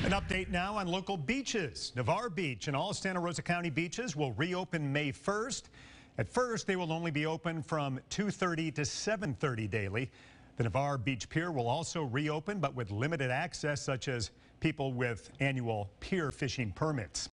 An update now on local beaches. Navarre Beach and all Santa Rosa County beaches will reopen May 1st. At first, they will only be open from 2:30 to 7:30 daily. The Navarre Beach Pier will also reopen, but with limited access, such as people with annual pier fishing permits.